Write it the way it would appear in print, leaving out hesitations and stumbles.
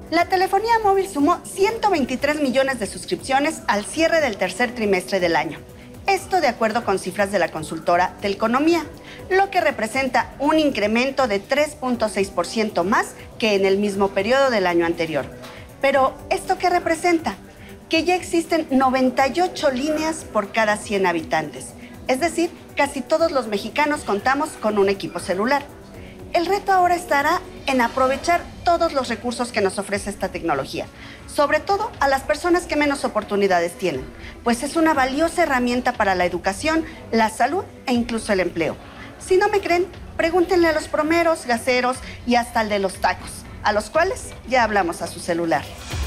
La telefonía móvil sumó 123 millones de suscripciones al cierre del tercer trimestre del año. Esto de acuerdo con cifras de la consultora Telconomía, lo que representa un incremento de 3.6% más que en el mismo periodo del año anterior. Pero, ¿esto qué representa? Que ya existen 98 líneas por cada 100 habitantes. Es decir, casi todos los mexicanos contamos con un equipo celular. El reto ahora estará en aprovechar todos los recursos que nos ofrece esta tecnología, sobre todo a las personas que menos oportunidades tienen, pues es una valiosa herramienta para la educación, la salud e incluso el empleo. Si no me creen, pregúntenle a los plomeros, gaseros y hasta al de los tacos, a los cuales ya hablamos a su celular.